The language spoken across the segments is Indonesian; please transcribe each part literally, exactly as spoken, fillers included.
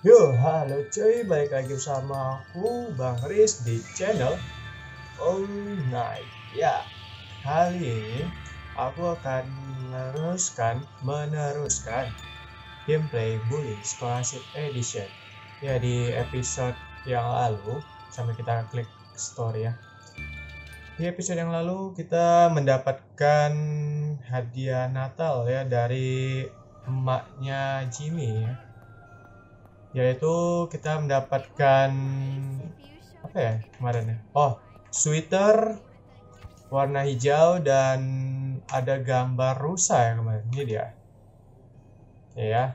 Yo, halo cuy, balik lagi bersama aku Bang Riz di channel All Night. Ya, kali ini aku akan meneruskan meneruskan gameplay Bully Scholarship Edition. Ya, di episode yang lalu sampai kita klik story ya. Di episode yang lalu kita mendapatkan hadiah Natal ya dari emaknya Jimmy ya. Yaitu kita mendapatkan apa ya kemarin ya, oh sweater warna hijau dan ada gambar rusa ya kemarin. Ini dia ya,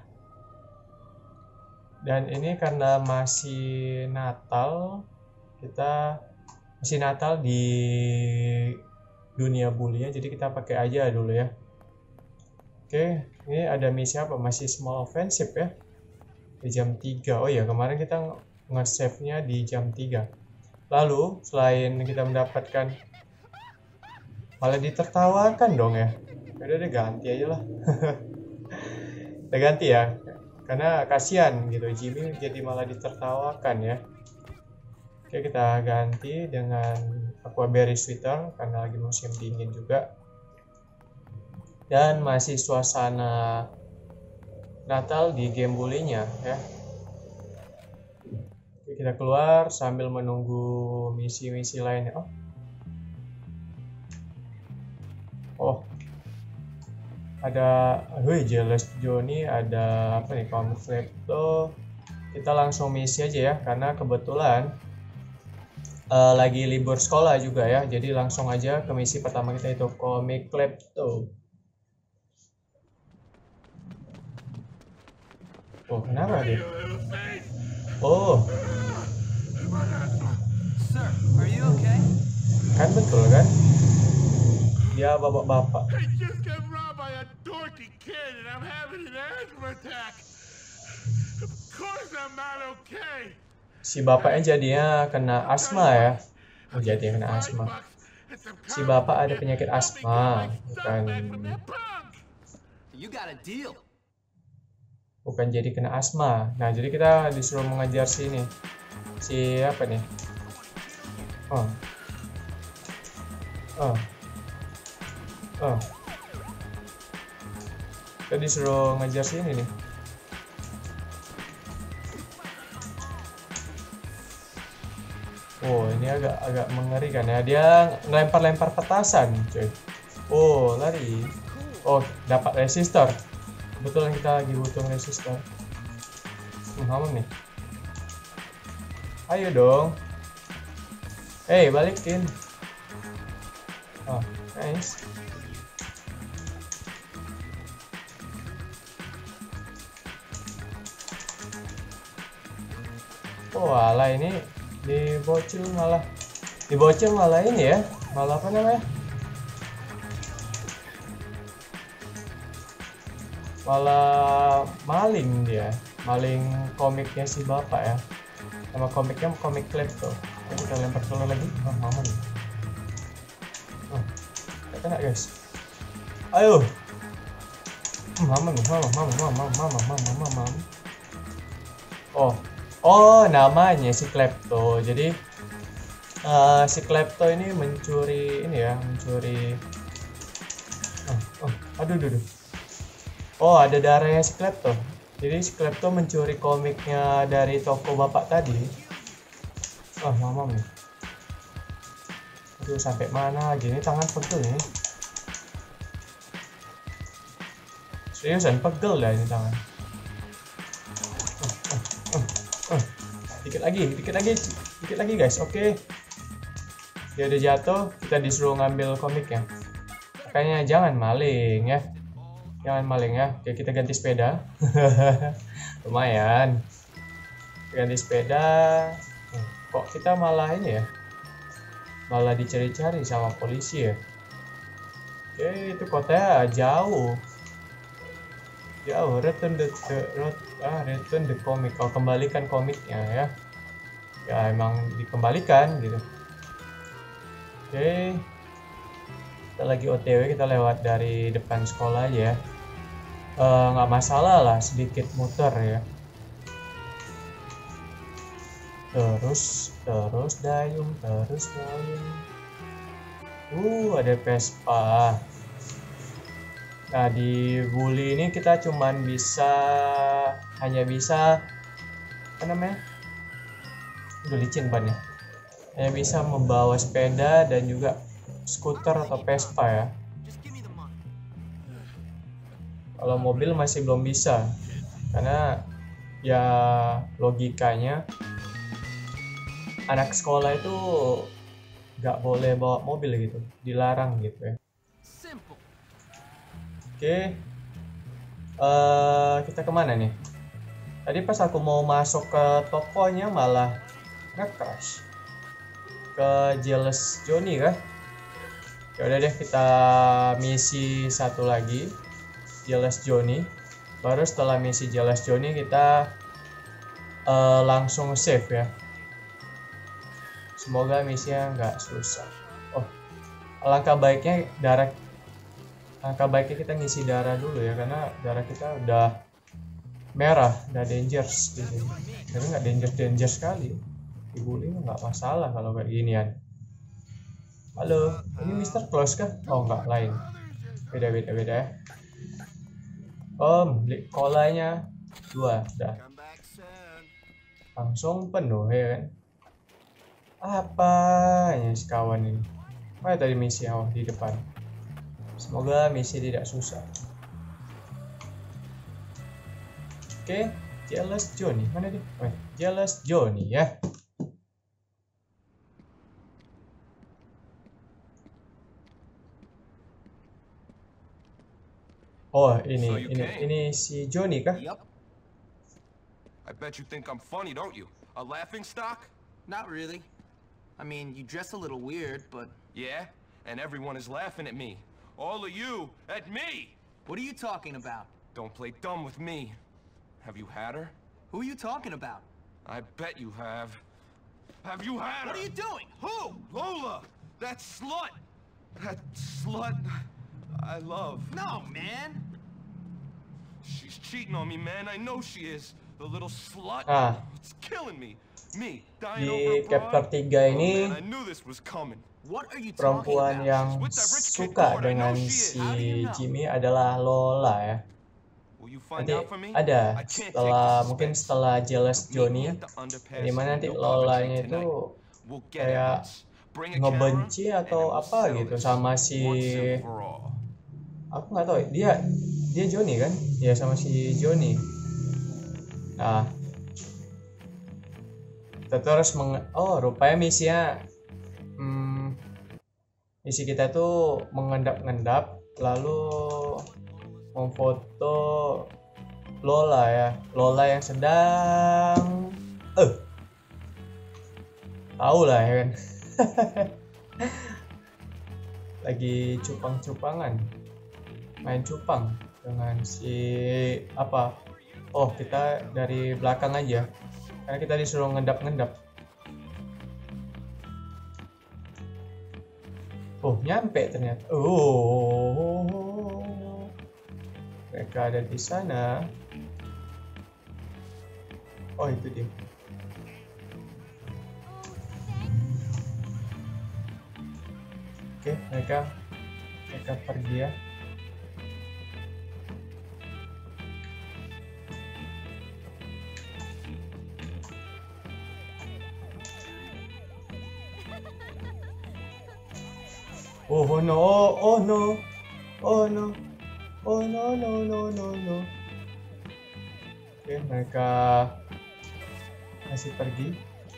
dan ini karena masih Natal, kita masih Natal di dunia bully ya, jadi kita pakai aja dulu ya. Oke, ini ada misi apa, masih small offensive ya di jam tiga. Oh iya, kemarin kita nge-save-nya di jam tiga. Lalu selain kita mendapatkan, malah ditertawakan dong ya. Udah deh, ganti aja lah. Udah ganti ya, karena kasihan gitu Jimmy jadi malah ditertawakan ya. Oke, kita ganti dengan Aquaberry Sweater karena lagi musim dingin juga, dan masih suasana Natal di game bully-nya ya. Oke, kita keluar sambil menunggu misi-misi lainnya. Oh, oh, ada, wih, Jealous Johnny, ada apa nih, Comic Klepto. Kita langsung misi aja ya, karena kebetulan uh, lagi libur sekolah juga ya. Jadi langsung aja ke misi pertama kita, itu Comic Klepto. Oh, kenapa dia? Oh, Sir, are you okay? kan betul kan? Dia bapak-bapak. I just got robbed by a dorky kid and I'm having an asthma attack. Of course I'm not okay. Si bapaknya jadinya kena asma ya. Oh, jadi kena asma. Si bapak ada penyakit asma, bukan You got a deal. bukan jadi kena asma. Nah, jadi kita disuruh mengejar sini. Si apa nih? Oh. Oh. Oh. Kita disuruh ngejar sini nih. Oh, ini agak agak mengerikan ya. Dia ngelempar-lempar petasan, cuy. Oh, lari. Oh, dapat resistor. Betul, kita lagi butuh resistor. Hmm, nih. Ayo dong. Hey, balikin. Oh, nice. Oh, alah, ini dibocil malah. Dibocil malah ini ya. Malah apa namanya? Malah maling dia, maling komiknya si bapak ya. Sama komiknya komik Klepto. Kita lempar telur lagi. Oh, mama nih. Oh, gak kena guys. Ayo. Mama nih, mama, mama, mama, mama, mama, mama. Oh, oh, namanya si Klepto. Jadi uh, si Klepto ini mencuri ini ya, mencuri. Oh, oh, aduh, aduh, aduh. Oh, ada darahnya si Klepto. Jadi si Klepto mencuri komiknya dari toko bapak tadi. Oh, mama nih. Aduh, sampai mana lagi? Ini tangan pegel nih. Seriusan pegel dah ini tangan. Uh, uh, uh, uh. Dikit lagi, dikit lagi, dikit lagi guys. Oke. Dia udah jatuh, kita disuruh ngambil komiknya. Makanya jangan maling ya. Jangan maling ya. Oke, kita ganti sepeda. Lumayan. Ganti sepeda. Kok kita malah ini ya? Malah dicari-cari sama polisi ya. Oke, itu kotanya jauh. Jauh. Return the, the road, ah, return the comic. Oh, kembalikan komiknya ya. Ya, emang dikembalikan gitu. Oke. Kita lagi O T W, kita lewat dari depan sekolah aja ya. Nggak uh, masalah lah sedikit muter ya. terus terus dayung terus dayung. Uh ada Vespa. Nah di bully ini kita cuman bisa hanya bisa apa namanya, udah licin bannya, hanya bisa membawa sepeda dan juga skuter atau Vespa ya. Kalau mobil masih belum bisa, karena ya logikanya anak sekolah itu nggak boleh bawa mobil gitu, dilarang gitu ya. Oke, uh, kita kemana nih? Tadi pas aku mau masuk ke tokonya malah nge-crash ke Jealous Johnny kah? Ya udah deh, kita misi satu lagi, Jealous Johnny. Baru setelah misi Jealous Johnny kita uh, langsung save ya. Semoga misinya nggak susah. Oh, alangkah baiknya darah, alangkah baiknya kita ngisi darah dulu ya, karena darah kita udah merah, udah dangerous di sini. Tapi nggak dangerous dangerous sekali. Dibully nggak masalah kalau kayak ginian. Halo, ini mister Close kah? Oh nggak, lain. Beda beda beda ya. Om, beli kolanya dua, dah. Langsung penuh ya kan? Apanya si kawan ini? Mana tadi misi awal di depan? Semoga misi tidak susah. Oke, Jealous Johnny mana dia? Oh, Jealous Johnny ya. Oh ini So you ini came. ini si Johnny kah? Yep. I bet you think I'm funny, don't you? A laughing stock? Not really. I mean, you dress a little weird, but Yeah, and everyone is laughing at me. All of you at me! what are you talking about? Don't play dumb with me. Have you had her? Who are you talking about? I bet you have. Have you had her? What are you doing? Who? Lola! That slut! That slut I love. No, man. She's cheating on me, man. I know she is. The little slut. Ah. It's killing me. Me, dying Di over a chapter broad. tiga Oh, ini man, I knew this was coming. What are you talking perempuan about? yang With that rich kid suka Gord, I know dengan she is. si How do you know? Jimmy adalah Lola ya. Will you find Nanti out for me? ada I can't take setelah the mungkin suspense. setelah Jealous Meet me Johnny, at the underpass dimana in nanti New Lolanya Coventry itu tonight. We'll get kayak evidence. Bring a ngebenci camera, atau and then we'll apa settle gitu this sama si, once and for all. aku nggak tahu dia dia Johnny kan, ya sama si Johnny. Nah, kita terus meng oh rupanya misinya hmm, misi kita tuh mengendap-endap lalu memfoto Lola ya, Lola yang sedang eh tahu lah ya kan. Lagi cupang-cupangan, main cupang dengan si apa, oh kita dari belakang aja karena kita disuruh ngendap-ngendap. Oh nyampe ternyata. Oh mereka ada di sana. Oh itu dia. Oke, mereka mereka pergi ya. Oh, oh no, oh no, oh no, oh no no no no no. Oke, mereka masih pergi.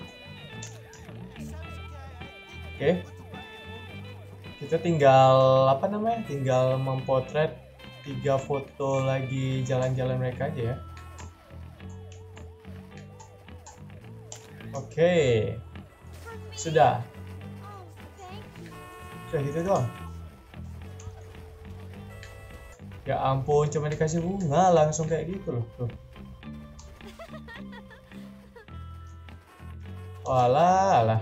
Oke. Kita tinggal apa namanya? Tinggal mempotret tiga foto lagi jalan-jalan mereka aja ya. Oke. Sudah. Sudah gitu doang. Ya ampun, cuma dikasih bunga langsung kayak gitu loh. Tuh. Walah, alah.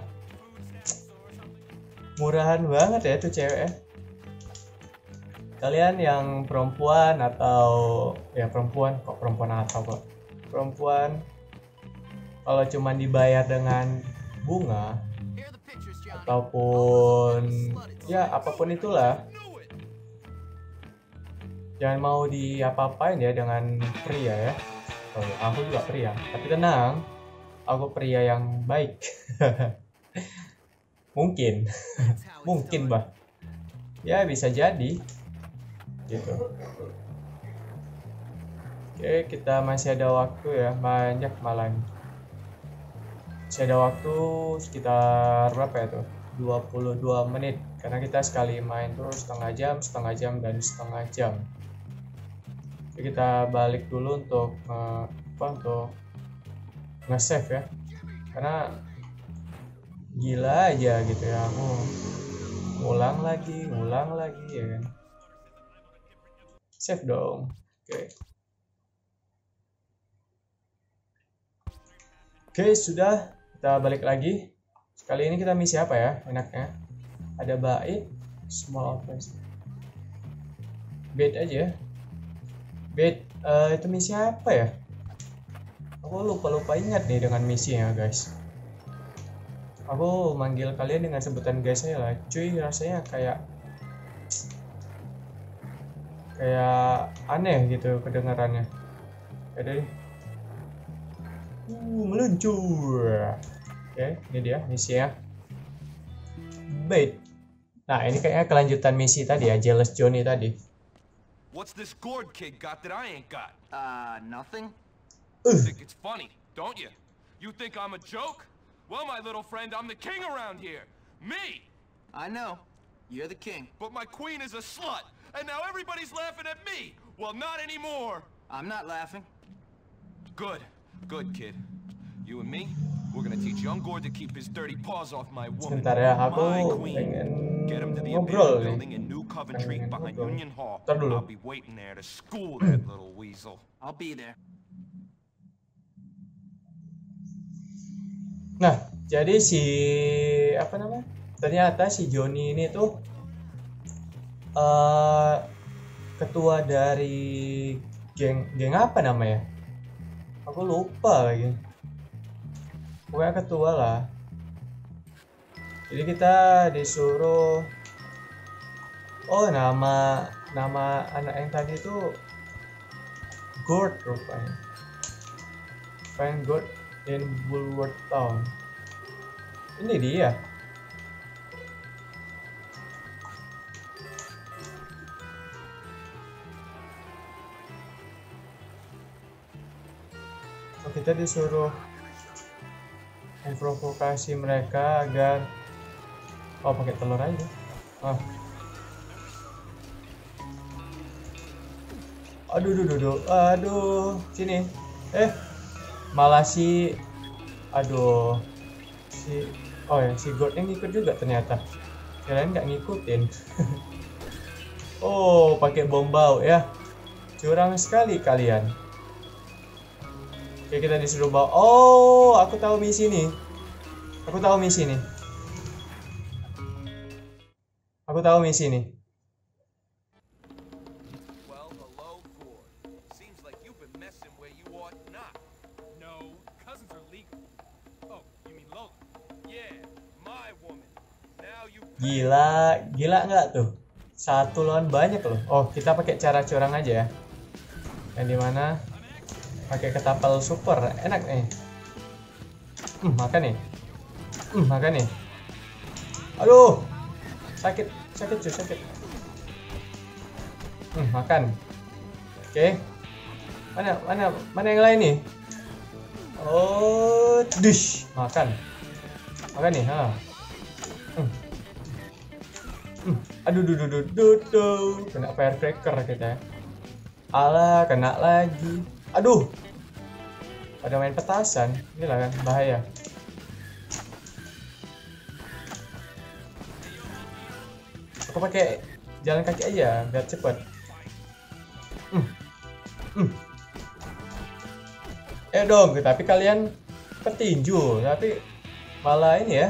Murahan banget ya tuh cewek ya. Kalian yang perempuan atau ya perempuan kok perempuan atau kok perempuan kalau cuma dibayar dengan bunga ataupun ya apapun itulah, jangan mau diapa-apain ya dengan pria ya. Oh, aku juga pria, tapi tenang, aku pria yang baik. Mungkin, mungkin bah, ya bisa jadi, gitu. Oke, kita masih ada waktu ya, banyak malah. Masih ada waktu sekitar berapa ya tuh? dua puluh dua menit, karena kita sekali main tuh setengah jam, setengah jam dan setengah jam. Oke, kita balik dulu untuk uh, apa untuk nge-save ya, karena gila aja gitu ya, aku ngulang lagi, ngulang lagi ya kan. Save dong. Oke. Oke, sudah, kita balik lagi. Kali ini kita misi apa ya enaknya? Ada bait, small offense, bait aja. Bait, uh, itu misi apa ya? Aku lupa-lupa ingat nih dengan misinya guys. Aku manggil kalian dengan sebutan guys saya lah. Cuy, rasanya kayak kayak aneh gitu kedengarannya. Ya deh. Uh, meluncur. Oke, ini dia misinya. Bait. Nah, ini kayaknya kelanjutan misi tadi ya, Jealous Johnny tadi. What's this gourd kid got that I ain't got? Uh, nothing? You think it's funny, don't you? You think I'm a joke? Well, my little friend, I'm the king around here. Me! I know. You're the king. But my queen is a slut, and now everybody's laughing at me. Well, not anymore. I'm not laughing. Good. Good, kid. You and me, we're gonna teach young Gord to keep his dirty paws off my woman. Sebentar ya, aku My queen. pengen Get him to the ngobrol abandoned nih. building in New Coventry Pengen behind ngobrol. Union Hall. Ntar dulu. I'll be waiting there to school that little weasel. I'll be there. Nah, jadi si apa namanya? Ternyata si Johnny ini tuh uh, ketua dari geng geng apa namanya? Aku lupa lagi. Pokoknya ketua lah. Jadi kita disuruh, oh nama nama anak yang tadi itu Gord rupanya. Find Gord in Bulworth Town. Ini dia. Oh, kita disuruh memprovokasi mereka agar oh pakai telur aja. Ah. Aduh, aduh, aduh, aduh, sini. Eh, malah si, aduh, si, oh ya si God yang ngikut juga ternyata. Kirain nggak ngikutin. Oh, pakai bom bau ya. Curang sekali kalian. Oke, kita disuruh bawa. Oh, aku tahu misi nih. Aku tahu misi nih. Aku tahu misi nih. Well, hello, Gord. Seems like you've been messing where you ought not. No, cousins are legal. Oh, you mean Lola? Yeah, my woman. Now you Gila, gila nggak tuh? Satu lawan banyak loh. Oh, kita pakai cara curang aja ya. Yang dimana pakai ketapel super, enak nih. Hmm, makan nih. Hmm, makan nih. Aduh, sakit, sakit cuy, sakit. Hmm, makan. Oke. Mana, mana, mana yang lain nih? Oh, dish, makan. Makan nih, ha. Hmm. Hmm. Aduh, duh, duh, duh, duh, duh. Kena firecracker kita. Alah, kena lagi. Aduh, pada main petasan, inilah kan bahaya. Aku pakai jalan kaki aja biar cepet. Hmm. Hmm. Eh dong, tapi kalian petinju, tapi malah ini ya.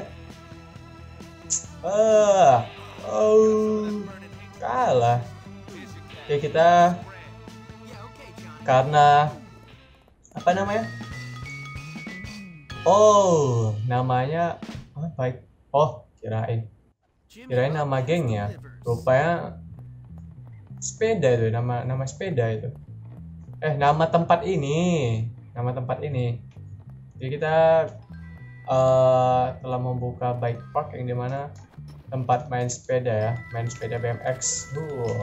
Ah, oh, kalah. Oke, kita karena apa namanya Oh, namanya ah, baik. Oh, kirain. Kirain nama gengnya. Rupanya sepeda itu, nama nama sepeda itu. Eh, nama tempat ini. Nama tempat ini. Jadi kita uh, telah membuka bike park yang dimana tempat main sepeda ya, main sepeda B M X. Uh. Oke.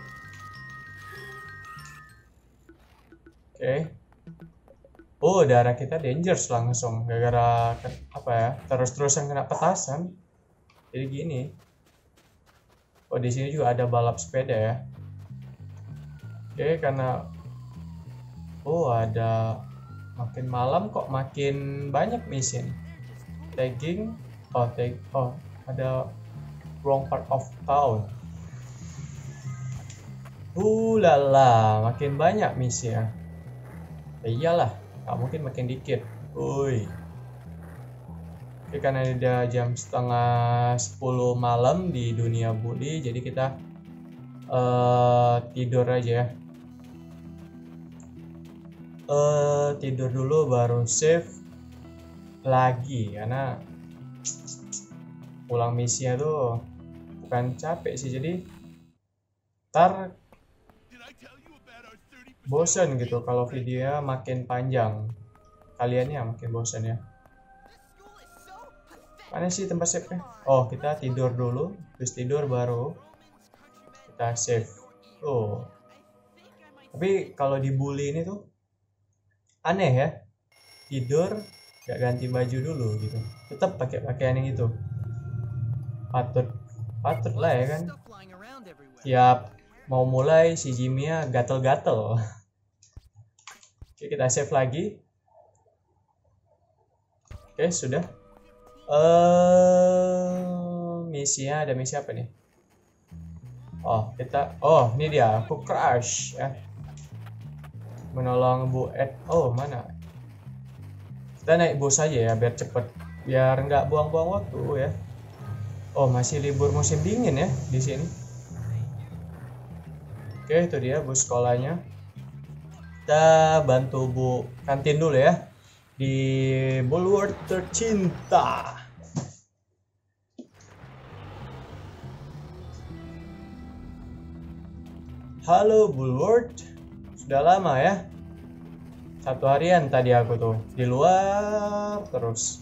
Okay. Oh, darah kita dangerous langsung gara-gara apa ya? Terus-terusan kena petasan. Jadi gini. Oh, di sini juga ada balap sepeda ya. Oke, okay, karena oh, ada makin malam kok makin banyak misi. Tagging, oh, tag, oh, ada wrong part of town. Uh, lala, makin banyak misi ya. Ya iyalah. Nggak mungkin makin dikit. Woi. Oke, karena udah jam setengah sepuluh malam di dunia bully, jadi kita uh, tidur aja ya. Uh, tidur dulu baru save lagi karena pulang misinya tuh bukan capek sih, jadi ntar bosan gitu kalau videonya makin panjang, kaliannya makin bosan ya. Mana sih tempat save nya? Oh, kita tidur dulu, terus tidur baru kita save. Oh, tapi kalau di bully ini tuh aneh ya, tidur gak ganti baju dulu gitu, tetap pakai pakaian yang itu. Patut patut lah ya kan, tiap mau mulai si Jimmy-nya gatel-gatel. Oke, kita save lagi. Oke, sudah. Uh, misinya ada misi apa nih? Oh, kita oh, ini dia, aku crash ya. Menolong Bu Ed. Oh, mana? Kita naik bus aja ya biar cepet, biar nggak buang-buang waktu ya. Oh, masih libur musim dingin ya di sini. Oke, itu dia bus sekolahnya. Kita bantu Bu kantin dulu ya di Bulwark tercinta. Halo Bulwark, sudah lama ya. Satu harian tadi aku tuh di luar terus.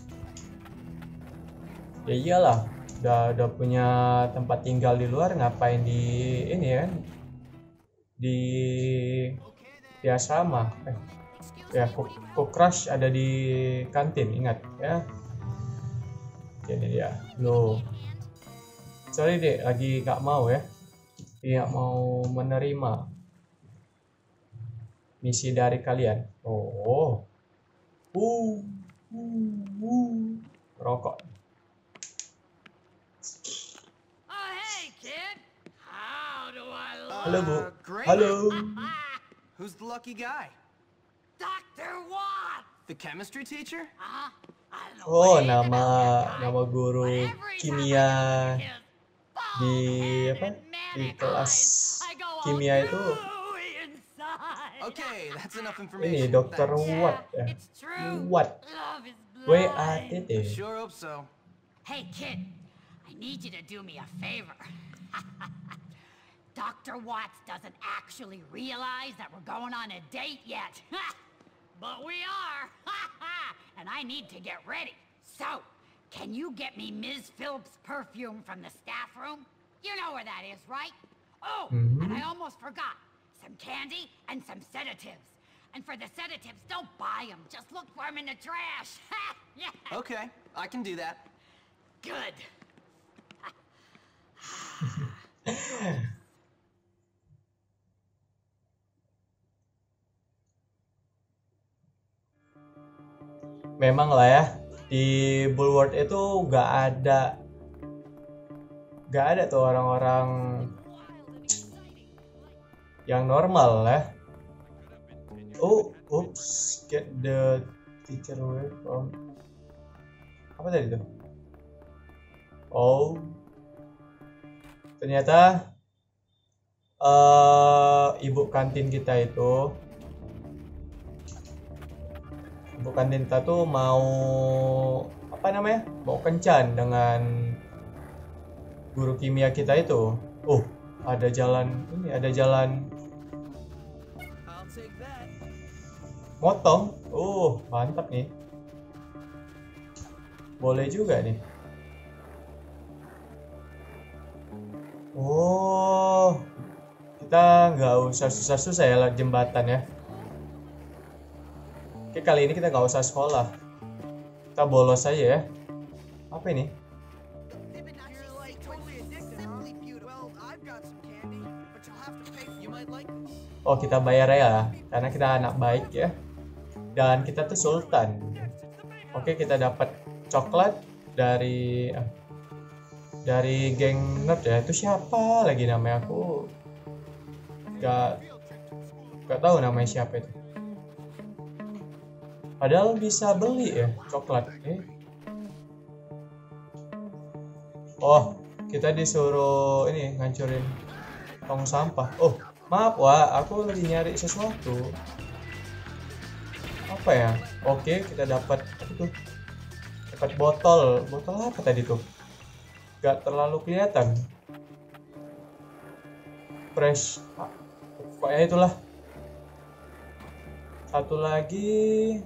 Ya iyalah, udah udah punya tempat tinggal di luar, ngapain di ini ya? Di di asrama. Eh, ya, kok crush ada di kantin, ingat ya. Jadi dia, lo. Sorry deh, lagi nggak mau ya. Tidak mau menerima misi dari kalian. Oh, uh, uh, uh. Rokok. Oh, hey, kid. How do I look? Halo Bu. Uh, great. Halo. Who's the lucky guy? Doctor Watt. The chemistry teacher? Huh? I don't know Oh, anything nama about that nama guy, guru but every time I kimia look at his di bald apa? head and Di manic kelas eyes, I go all kimia itu gooey inside. Okay, that's enough ini information. dokter Thanks. Watt ya. It's true. Watt. Love is W A T blind. T. Sure hope so. Hey, kid, I need you to do me a favor. Doctor Watts doesn't actually realize that we're going on a date yet. But we are. And I need to get ready. So, can you get me Miz Phillips' perfume from the staff room? You know where that is, right? Oh, Mhm. and I almost forgot. Some candy and some sedatives. And for the sedatives, don't buy them. Just look for them in the trash. Yeah. Okay, I can do that. Good. Memang lah ya, di Bulwark itu gak ada gak ada tuh orang-orang yang normal ya. Oh, oops, get the teacher away from apa tadi tuh? Oh, ternyata uh, ibu kantin kita itu bukan tinta tuh mau apa namanya? Mau kencan dengan guru kimia kita itu. Oh, ada jalan ini, ada jalan motong. Oh, mantap nih. Boleh juga nih. Oh, kita nggak usah susah-susah ya lewat jembatan ya. Oke, kali ini kita nggak usah sekolah. Kita bolos aja ya. Apa ini? Oh, kita bayar ya, karena kita anak baik ya. Dan kita tuh sultan. Oke, kita dapat coklat dari ah, dari geng nerd ya. Itu siapa lagi namanya, aku gak gak tahu namanya siapa itu. Padahal bisa beli ya coklat. Eh. Oh, kita disuruh ini ngancurin tong sampah. Oh, maaf wah, aku lagi nyari sesuatu. Apa ya? Oke, kita dapat apa tuh? Dapat botol. Botol apa tadi tuh? Gak terlalu kelihatan. Fresh. Ah, pokoknya itulah. Satu lagi.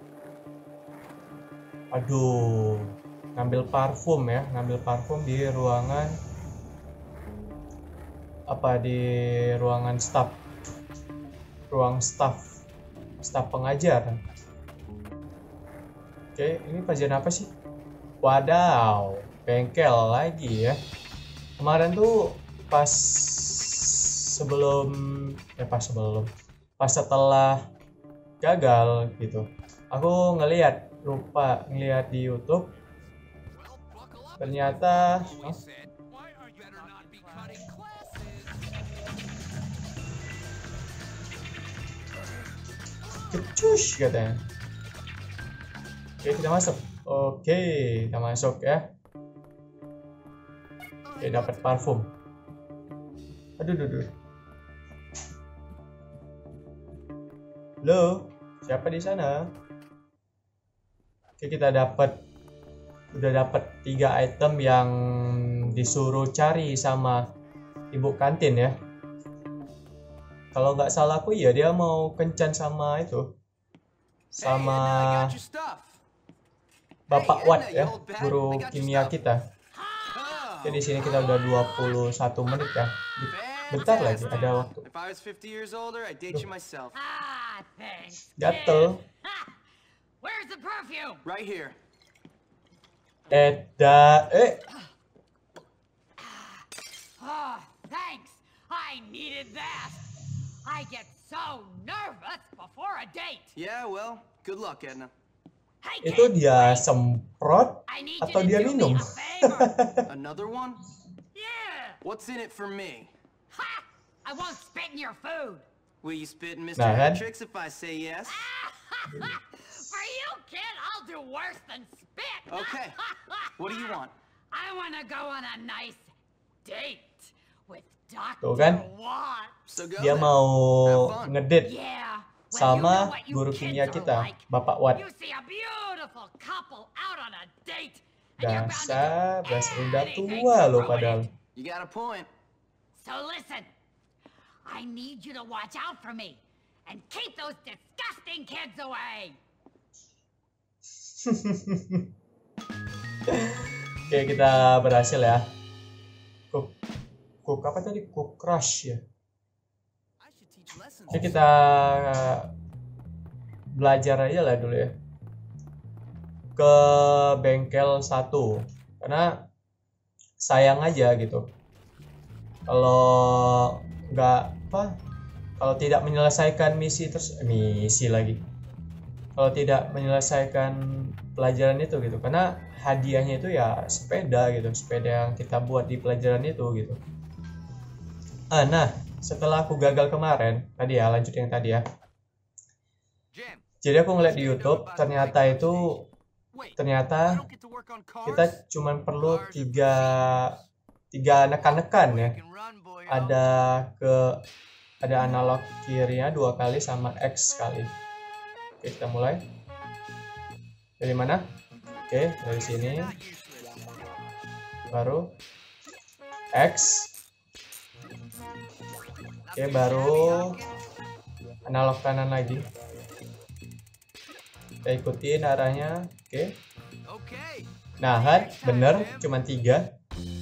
Aduh, ngambil parfum ya, ngambil parfum di ruangan apa di ruangan staff, ruang staff, staff pengajar. Oke, ini pelajaran apa sih? Wadaw, bengkel lagi ya. Kemarin tuh pas sebelum, ya pas sebelum, pas setelah gagal gitu, aku ngelihat lupa ngelihat di YouTube ternyata oh, kecus katanya. Oke, kita masuk. Oke, kita masuk ya. Oke, dapat parfum. Aduh, aduh, aduh. Halo, siapa di sana? Oke, kita dapat udah dapat tiga item yang disuruh cari sama ibu kantin ya. Kalau nggak salah aku ya dia mau kencan sama itu, sama Bapak Watt ya, guru kimia kita. Oke, di sini kita udah dua puluh satu menit ya. Bentar lagi ada waktu. Duh. Gatel. Where's the perfume? Right here. Eda, eh. Oh, thanks. I needed that. I get so nervous before a date. Yeah, well, good luck, Edna. Hey, Itu kid, dia semprot I need atau you dia to do minum? me a favor. Another one? Yeah. What's in it for me? Ha! I won't spit in your food. Will you spit in Mister Nah, kan? Hatrix if I say yes? For you, kid, I'll do worse than spit. Okay. What do you want? I want to go on a nice date with Tuh Doctor kan? Watt. So go Dia then. mau Have fun. ngedate Yeah. Well, you know sama what you guru kids kimia are kita, like. Bapak Watt. You see a beautiful couple out on a date, and you're bound to do Dasar, dasar udah anything tua to loh ruin padahal. it. You got a point. So listen, I need you to watch out for me and keep those disgusting kids away. Oke, kita berhasil ya. Cook, cook apa tadi? Cook crush ya. Oke, kita belajar aja lah dulu ya. Ke bengkel satu, karena sayang aja gitu. Kalau nggak apa, kalau tidak menyelesaikan misi terus eh, misi lagi. Kalau tidak menyelesaikan pelajaran itu gitu, karena hadiahnya itu ya sepeda gitu, sepeda yang kita buat di pelajaran itu gitu. Ah, nah, setelah aku gagal kemarin, tadi ya lanjut yang tadi ya. Jadi aku ngeliat di YouTube, ternyata itu ternyata kita cuman perlu tiga tiga nekan-nekan ya. Ada ke ada analog kirinya dua kali sama X kali. Oke, kita mulai. Dari mana? Oke, dari sini. Baru X. Oke, baru analog kanan lagi. Kita ikutin arahnya. Oke. Nah, kan bener, cuma tiga.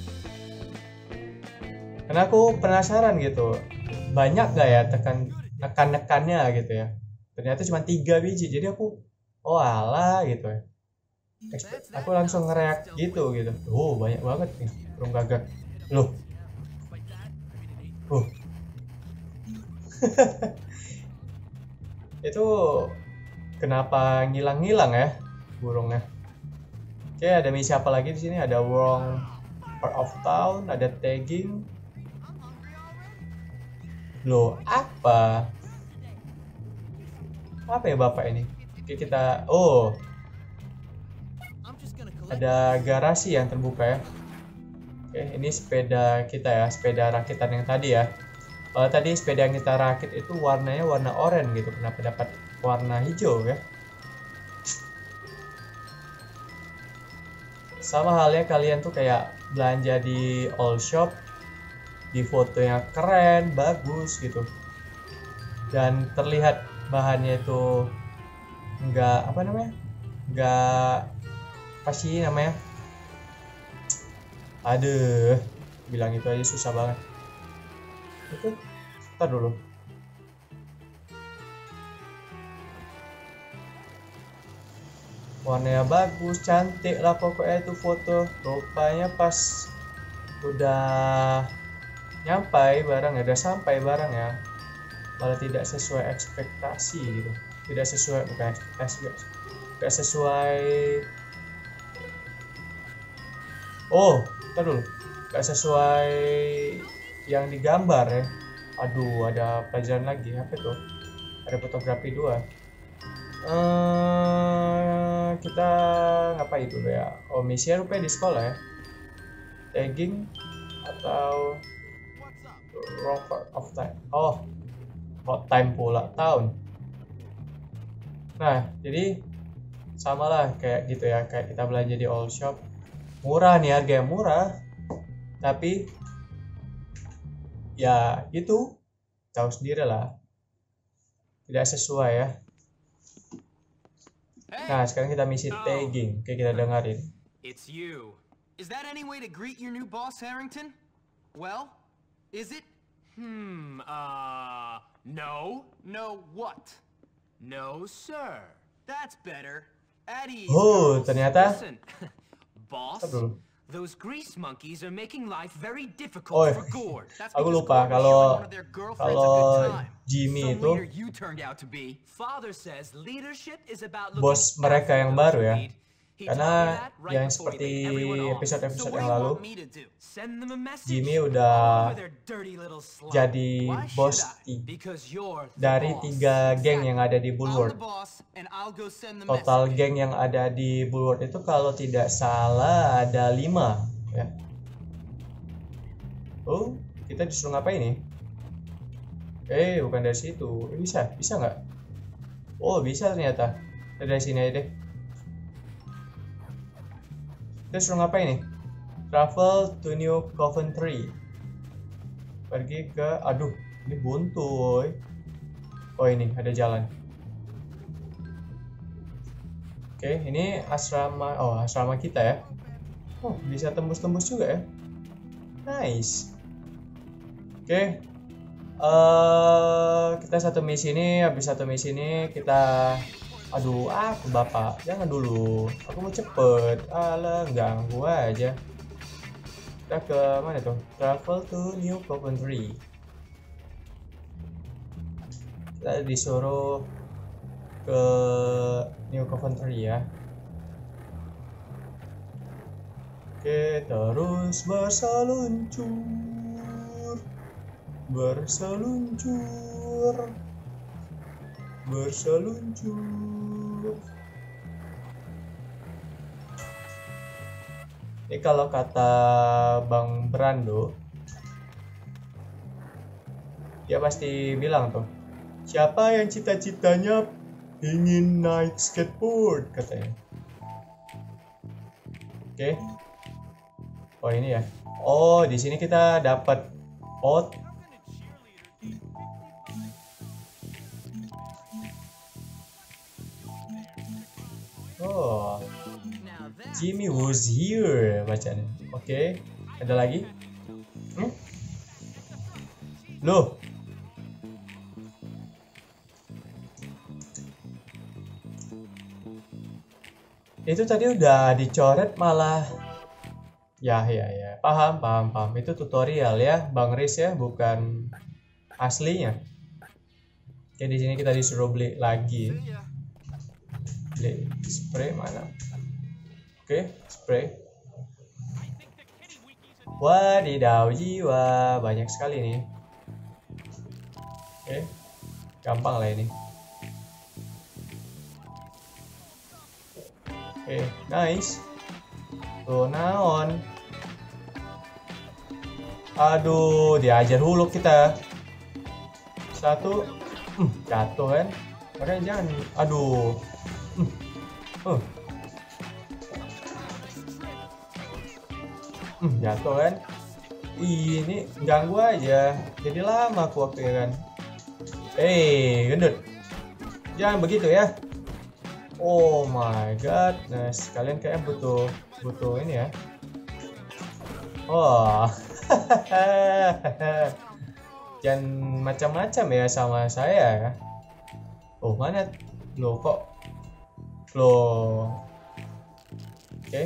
Karena aku penasaran gitu, banyak gak ya tekan nekan-nekannya gitu ya. Ternyata cuma tiga biji, jadi aku oh alah gitu ya. Aku langsung ngereak gitu gitu. Oh banyak banget nih burung gagak. Loh. Uh. Itu kenapa ngilang-ngilang ya burungnya? Oke, ada misi apa lagi di sini? Ada wrong part of town, ada tagging. Loh, apa? Apa ya Bapak ini? Oke, kita oh. Ada garasi yang terbuka ya. Oke, ini sepeda kita ya, sepeda rakitan yang tadi ya. Kalau tadi sepeda yang kita rakit itu warnanya warna oranye gitu, kenapa dapat warna hijau ya? Sama halnya kalian tuh kayak belanja di all shop, di fotonya keren, bagus gitu, dan terlihat bahannya itu enggak apa namanya, enggak apa sih namanya, aduh, bilang itu aja susah banget. Itu, ntar dulu. Warnanya bagus, cantik lah pokoknya itu foto. Rupanya pas udah nyampai barang ya, udah sampai barang ya, malah tidak sesuai ekspektasi gitu. Tidak sesuai, bukan ekspektasi, tidak sesuai. Oh, ntar dulu. Gak sesuai yang digambar ya. Aduh, ada pelajaran lagi. Apa tuh? Ada fotografi dua. Uh, kita ngapain dulu ya? Oh, misinya rupanya di sekolah ya. Tagging atau wrong part of time. Oh, hot time pula tahun. Nah, jadi samalah kayak gitu ya, kayak kita belanja di all shop. Murah nih, harga yang murah. Tapi ya gitu, tahu sendiri lah, tidak sesuai ya. Nah, sekarang kita misi tagging. Oke, kita dengerin. It's you. Is that any way to greet your new boss, Harrington? Well, is it? Hmm, uh, no. No what? No, sir. That's better. At ease. Oh, girls. ternyata. Listen, boss, Aduh. those grease monkeys are making life very Oh, difficult for Gord. That's aku because lupa Gord was kalau showing one of their girlfriends a kalau good time. Jimmy Some itu leader you turned out to be. Father says leadership is about looking bos mereka after yang those baru who ya. lead. He Karena taught me that right yang before he seperti laid everyone off. episode-episode So what yang do you lalu, want me to do? Send them a message? Jimmy udah Over their dirty little slum. jadi Why bos should I? ti- Because you're the dari boss. tiga geng yang ada di I'm Bulwark. the boss, and I'll go send the Total message. geng yang ada di Bulwark itu kalau tidak salah ada lima ya. Oh, kita disuruh ngapain nih? Eh, bukan dari situ. Eh, bisa, bisa nggak? Oh, bisa ternyata. Dari sini aja deh. Kita disuruh ngapain nih? Travel to New Coventry. Pergi ke, aduh, ini buntu, woy. Oh, ini ada jalan. Oke, ini asrama, oh asrama kita ya. Oh, bisa tembus-tembus juga ya. Nice. Oke, uh, kita satu misi ini, habis satu misi ini kita, aduh, aku bapak, jangan dulu, aku mau cepet, alah, ganggu aja. Kita ke mana tuh? Travel to New Coventry. Kita disuruh ke New Coventry ya. Oke, terus berseluncur, berseluncur, berseluncur. Ini kalau kata Bang Brando, dia pasti bilang tuh, siapa yang cita-citanya ingin naik skateboard katanya. Oke. Oh ini ya. Oh di sini kita dapat pot. Oh, Jimmy was here bacanya. Oke, ada lagi? Hmm? Loh. Itu tadi udah dicoret malah. Ya ya ya, paham paham paham. Itu tutorial ya, Bang Riz ya, bukan aslinya. Oke, di sini kita disuruh beli lagi. Beli spray mana? Oke, spray. Wadidaw jiwa, banyak sekali nih. Oke, gampang lah ini. Oke, nice. Tuh naon. Aduh, diajar hulu kita. Satu, hmm, jatuh kan? Makanya jangan. Aduh. Hmm. Uh. Hmm, jatuh kan? Ini ganggu aja. Jadi lama aku waktu ya kan. Hei, gendut. Jangan begitu ya. Oh my god. Nah, kalian kayaknya butuh butuh ini ya. Oh. Jangan macam-macam ya sama saya ya. Oh, mana? Loh kok? Loh. Oke. Okay.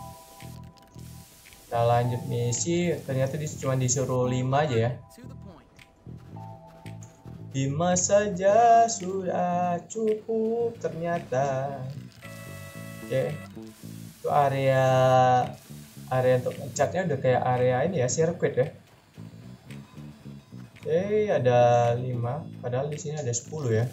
Kita lanjut misi. Ternyata cuma disuruh lima aja ya. lima saja sudah cukup ternyata. Oke. Okay. Itu area area untuk catnya udah kayak area ini ya, sirkuit ya. Oke, okay, ada lima, padahal di sini ada sepuluh ya.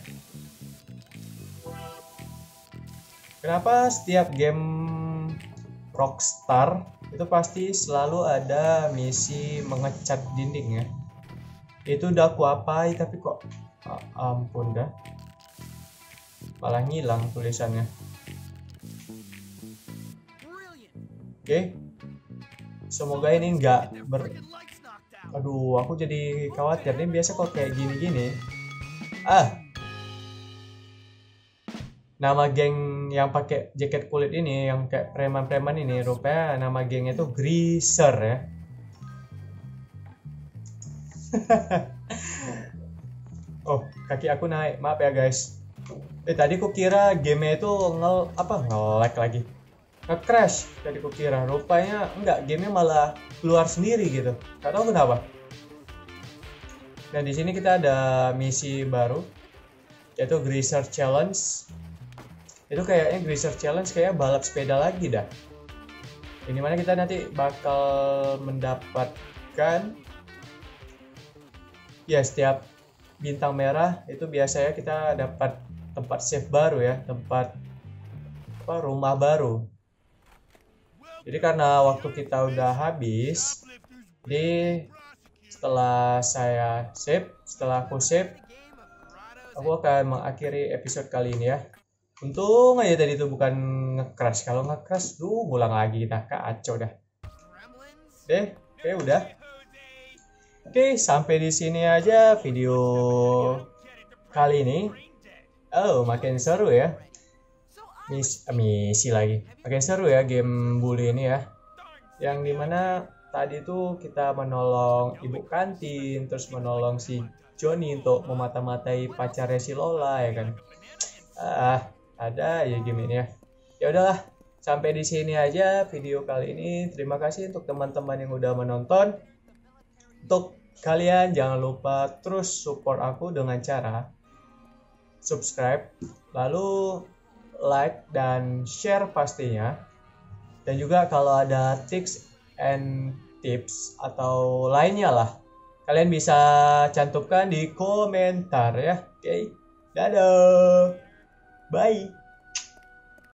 Kenapa setiap game Rockstar itu pasti selalu ada misi mengecat dinding ya? Itu udah aku apai tapi kok ah, ampun dah, malah ngilang tulisannya. Oke, okay. Semoga ini nggak ber. Aduh, aku jadi khawatir nih. Biasa kok kayak gini-gini. Ah, nama geng yang pakai jaket kulit ini, yang kayak preman-preman ini, rupanya nama gengnya itu Greaser ya. Oh, kaki aku naik, maaf ya guys. Eh tadi ku kira game itu ngel apa nge-lag lagi, nge-crash. Tadi ku kira, rupanya enggak, gamenya malah keluar sendiri gitu. Gak tahu kenapa. Dan di sini kita ada misi baru, yaitu Greaser Challenge. Itu kayaknya Greaser Challenge kayak balap sepeda lagi dah. Ini mana kita nanti bakal mendapatkan. Ya, setiap bintang merah itu biasanya kita dapat tempat save baru ya, tempat apa, rumah baru. Jadi karena waktu kita udah habis, jadi setelah saya save, setelah aku save, aku akan mengakhiri episode kali ini ya. Untung aja tadi itu bukan nge-crash. Kalau nge-crash, duh, ngulang lagi kita, kacau dah. Deh, oke udah. Oke, sampai di sini aja video kali ini. Oh, makin seru ya. Mis misi lagi. Makin seru ya game bully ini ya. Yang dimana tadi tuh kita menolong ibu kantin, terus menolong si Johnny untuk memata-matai pacarnya si Lola ya kan. Ah, ada ya game ini ya. Ya udahlah, sampai di sini aja video kali ini. Terima kasih untuk teman-teman yang udah menonton. Untuk kalian jangan lupa terus support aku dengan cara subscribe, lalu like dan share pastinya. Dan juga kalau ada tips and tips atau lainnya lah, kalian bisa cantumkan di komentar ya. Oke, dadah, bye.